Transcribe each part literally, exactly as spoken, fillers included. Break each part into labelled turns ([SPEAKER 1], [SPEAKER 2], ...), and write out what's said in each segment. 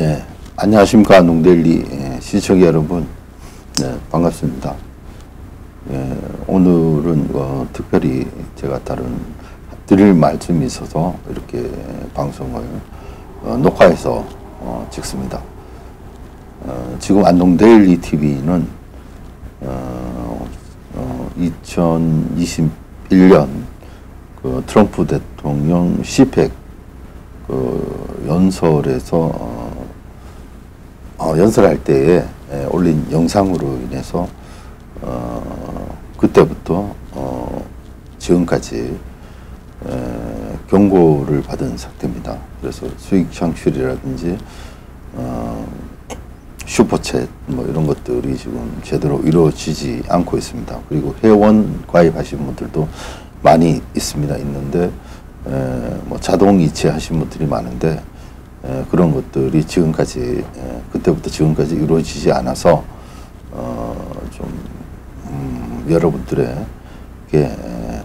[SPEAKER 1] 네, 안녕하십니까. 농데일리 예, 시청자 여러분, 네, 반갑습니다. 예, 오늘은 어, 특별히 제가 다른 드릴 말씀이 있어서 이렇게 방송을 어, 녹화해서 어, 찍습니다. 어, 지금 안동데일리 티비는 어, 어, 이천이십일 년 그 트럼프 대통령 시펙 그 연설에서 어, 어, 연설할 때에 에, 올린 영상으로 인해서 어, 그때부터 어, 지금까지 에, 경고를 받은 상태입니다. 그래서 수익 창출이라든지 어, 슈퍼챗 뭐 이런 것들이 지금 제대로 이루어지지 않고 있습니다. 그리고 회원 가입하신 분들도 많이 있습니다. 있는데 에, 뭐 자동 이체하신 분들이 많은데 에, 그런 것들이 지금까지 에, 그때부터 지금까지 이루어지지 않아서 어, 좀 음, 여러분들의 게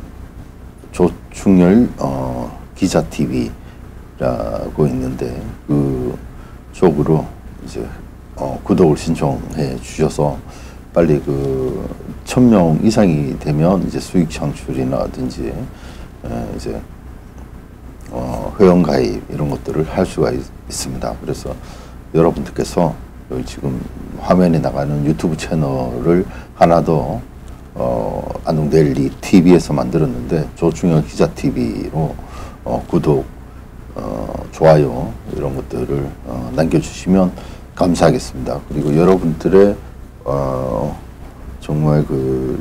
[SPEAKER 1] 조충렬 어, 기자 티비라고 있는데 그 쪽으로 이제 어, 구독을 신청해 주셔서 빨리 그 천 명 이상이 되면 이제 수익 창출이라든지 에, 이제 어, 회원 가입 이런 것들을 할 수가 있, 있습니다. 그래서 여러분들께서 지금 화면에 나가는 유튜브 채널을 하나 더 어, 안동데일리 티비에서 만들었는데 조충렬 기자 티비로 어, 구독, 어, 좋아요 이런 것들을 어, 남겨주시면 감사하겠습니다. 그리고 여러분들의 어, 정말 그,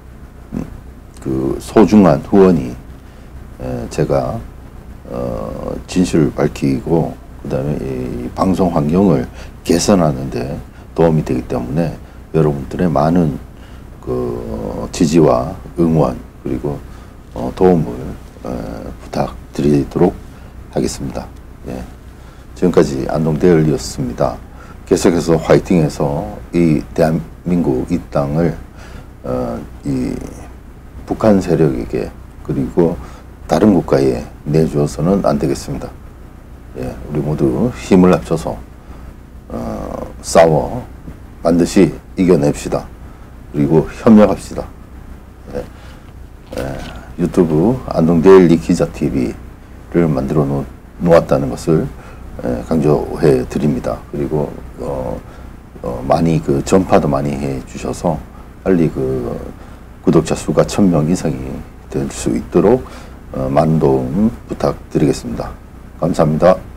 [SPEAKER 1] 그 소중한 후원이 에, 제가 어, 진실을 밝히고 그 다음에 이 방송 환경을 개선하는데 도움이 되기 때문에 여러분들의 많은 그 지지와 응원 그리고 어, 도움을 에, 부탁드리도록 하겠습니다. 예. 지금까지 안동데일리였습니다. 계속해서 화이팅해서 이 대한민국 이 땅을 어, 이 북한 세력에게 그리고 다른 국가에 내주어서는 안 되겠습니다. 예, 우리 모두 힘을 합쳐서 어, 싸워 반드시 이겨냅시다. 그리고 협력합시다. 예, 예, 유튜브 안동데일리 기자 티비를 만들어 놓, 놓았다는 것을 예, 강조해 드립니다. 그리고 어, 어, 많이 그 전파도 많이 해 주셔서 빨리 그 구독자 수가 천 명 이상이 될 수 있도록 어, 많은 도움 부탁드리겠습니다. 감사합니다.